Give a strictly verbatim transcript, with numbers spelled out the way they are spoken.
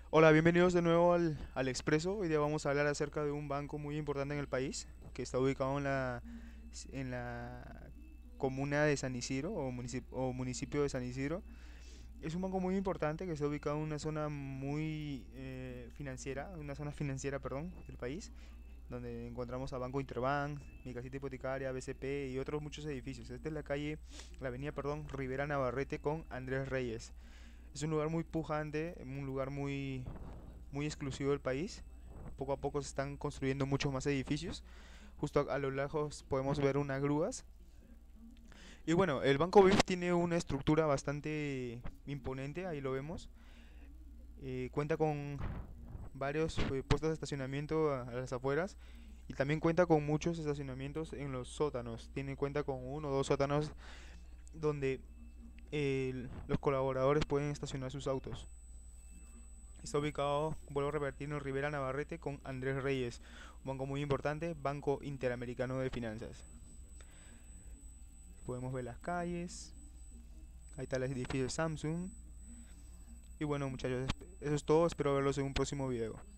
Hola, bienvenidos de nuevo al, al Expreso. Hoy día vamos a hablar acerca de un banco muy importante en el país, que está ubicado en la, en la comuna de San Isidro o municipio, o municipio de San Isidro. Es un banco muy importante que está ubicado en una zona muy eh, financiera, una zona financiera, perdón, del país, donde encontramos a Banco Interbank, Mi Casita Hipotecaria, B C P y otros muchos edificios. Esta es la calle, la avenida, perdón, Rivera Navarrete con Andrés Reyes. Es un lugar muy pujante, un lugar muy, muy exclusivo del país. Poco a poco se están construyendo muchos más edificios. Justo a, a lo lejos podemos ver unas grúas. Y bueno, el Banco B I F tiene una estructura bastante imponente, ahí lo vemos. Eh, cuenta con varios eh, puestos de estacionamiento a, a las afueras y también cuenta con muchos estacionamientos en los sótanos. Tiene cuenta con uno o dos sótanos donde eh, los colaboradores pueden estacionar sus autos. Está ubicado, vuelvo a repetir, en Rivera Navarrete con Andrés Reyes, un banco muy importante, Banco Interamericano de Finanzas. Podemos ver las calles, ahí está el edificio de Samsung. Y bueno muchachos, eso es todo, espero verlos en un próximo video.